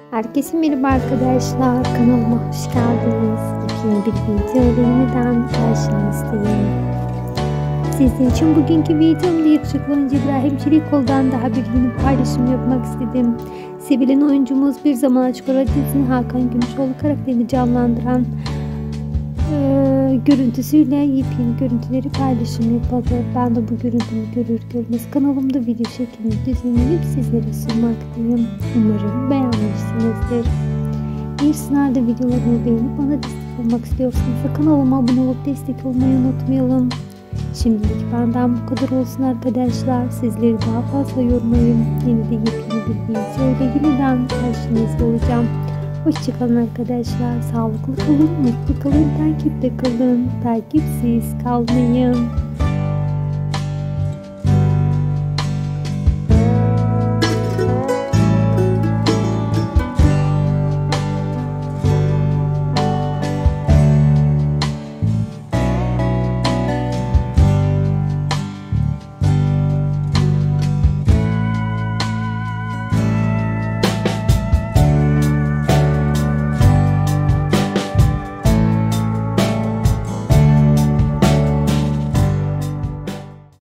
Herkese merhaba arkadaşlar, kanalıma hoş geldiniz. Yepyeni bir video ile yeniden karşınızdayım. Sizin için bugünkü videomda yakışıklı oyuncu İbrahim Çelikol'dan daha bir yeni paylaşım yapmak istedim. Sevilen oyuncumuz Bir Zaman Açık Ara dizisinin Hakan Gümüşoğlu karakterini canlandıran görüntüsüyle yepyeni görüntüleri paylaşım yapıldı. Ben de bu görüntümü görür görmez kanalımda video şeklinde düzenlenip sizlere sunmaktayım. Umarım beğenmişsinizdir. Bir sınavda videolarımı beğenip bana destek olmak istiyorsanız kanalıma abone olup destek olmayı unutmayalım. Şimdilik benden bu kadar olsun arkadaşlar. Sizleri daha fazla yormayın. Yeni de yepyeni bir video ile yeniden karşınızda olacağım. Hoşçakalın arkadaşlar. Sağlıklı kalın, mutlu kalın, takipte kalın, takipsiz kalmayın.